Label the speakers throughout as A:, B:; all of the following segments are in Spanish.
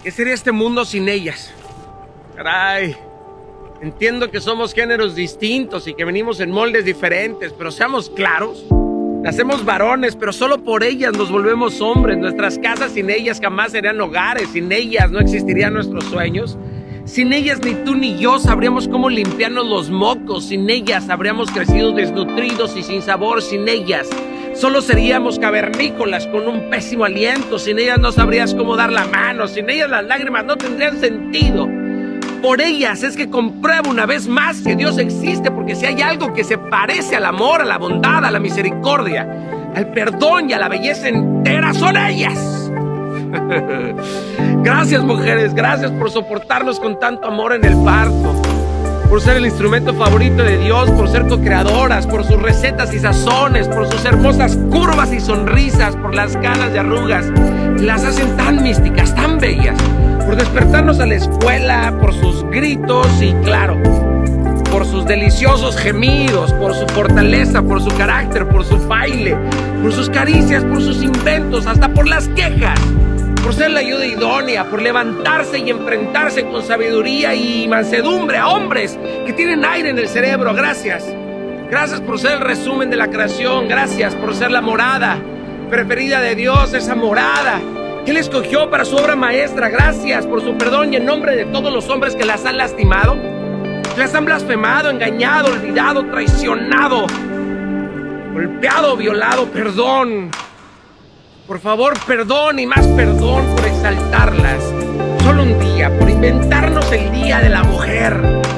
A: ¿Qué sería este mundo sin ellas? Caray, entiendo que somos géneros distintos y que venimos en moldes diferentes, pero seamos claros. Nacemos varones, pero solo por ellas nos volvemos hombres. Nuestras casas sin ellas jamás serían hogares. Sin ellas no existirían nuestros sueños. Sin ellas ni tú ni yo sabríamos cómo limpiarnos los mocos. Sin ellas habríamos crecido desnutridos y sin sabor. Sin ellas solo seríamos cavernícolas con un pésimo aliento. Sin ellas no sabrías cómo dar la mano. Sin ellas las lágrimas no tendrían sentido. Por ellas es que compruebo una vez más que Dios existe, porque si hay algo que se parece al amor, a la bondad, a la misericordia, al perdón y a la belleza entera, son ellas. Gracias, mujeres, gracias por soportarnos con tanto amor en el parto, por ser el instrumento favorito de Dios, por ser co-creadoras, por sus recetas y sazones, por sus hermosas curvas y sonrisas, por las canas de arrugas, las hacen tan místicas, tan bellas, por despertarnos a la escuela, por sus gritos y, claro, por sus deliciosos gemidos, por su fortaleza, por su carácter, por su baile, por sus caricias, por sus inventos, hasta por las quejas, por ser la ayuda idónea, por levantarse y enfrentarse con sabiduría y mansedumbre a hombres que tienen aire en el cerebro. Gracias. Gracias por ser el resumen de la creación. Gracias por ser la morada preferida de Dios, esa morada que Él escogió para su obra maestra. Gracias por su perdón y en nombre de todos los hombres que las han lastimado, que las han blasfemado, engañado, olvidado, traicionado, golpeado, violado. Perdón. Por favor, perdón y más perdón por exaltarlas. Solo un día, por inventarnos el Día de la Mujer.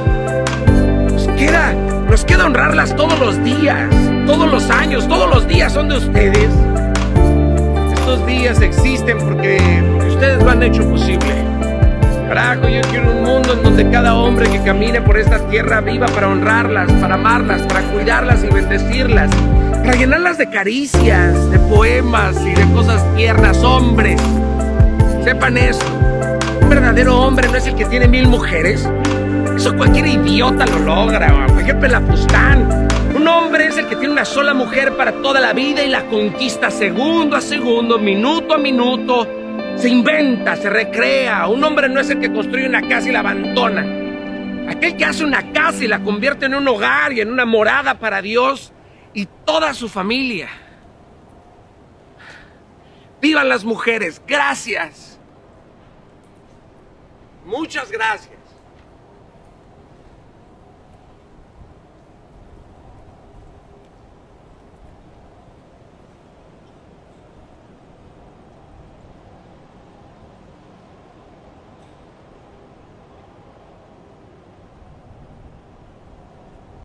A: Nos queda honrarlas todos los días, todos los años, todos los días son de ustedes. Estos días existen porque ustedes lo han hecho posible. Carajo, yo quiero un mundo en donde cada hombre que camine por esta tierra viva para honrarlas, para amarlas, para cuidarlas y bendecirlas, para llenarlas de caricias, de poemas y de cosas tiernas. Hombres, sepan esto: un verdadero hombre no es el que tiene 1000 mujeres. Eso cualquier idiota lo logra, cualquier pelafustán. Un hombre es el que tiene una sola mujer para toda la vida y la conquista segundo a segundo, minuto a minuto. Se inventa, se recrea. Un hombre no es el que construye una casa y la abandona. Aquel que hace una casa y la convierte en un hogar y en una morada para Dios y toda su familia. ¡Vivan las mujeres! ¡Gracias! Muchas gracias.